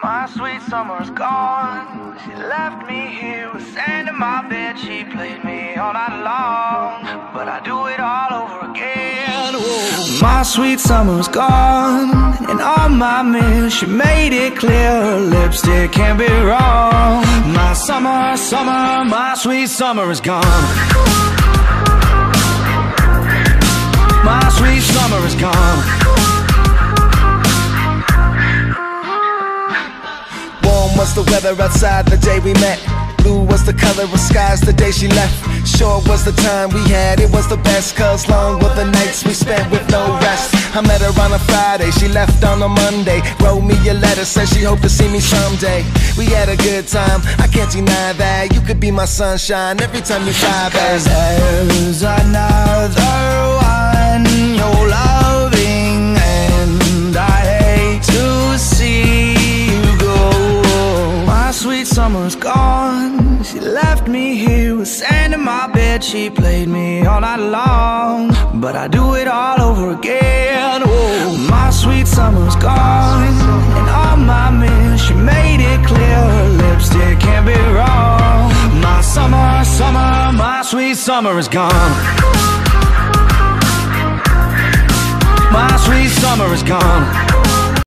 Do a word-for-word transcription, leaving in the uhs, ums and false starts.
My sweet summer's gone. She left me here with sand in my bed. She played me all night long, but I do it all over again. Whoa. My sweet summer's gone, and on my mirror she made it clear her lipstick can't be wrong. My summer, summer, my sweet summer is gone. My sweet summer is gone. Was the weather outside the day we met? Blue was the color of skies the day she left. Short was the time we had, it was the best. Cause long were the nights we spent with no rest. I met her on a Friday, she left on a Monday. Wrote me a letter, said she hoped to see me someday. We had a good time, I can't deny that. You could be my sunshine every time you fly back. Cause there's another one you're loving, and I hate to see you go. My sweet summer's gone. She left me here with sand in my bed. She played me all night long, but I do it all over again. Whoa. My sweet summer's gone, and on my mirror she made it clear her lipstick can't be wrong. My summer, summer, my sweet summer is gone. My sweet summer is gone.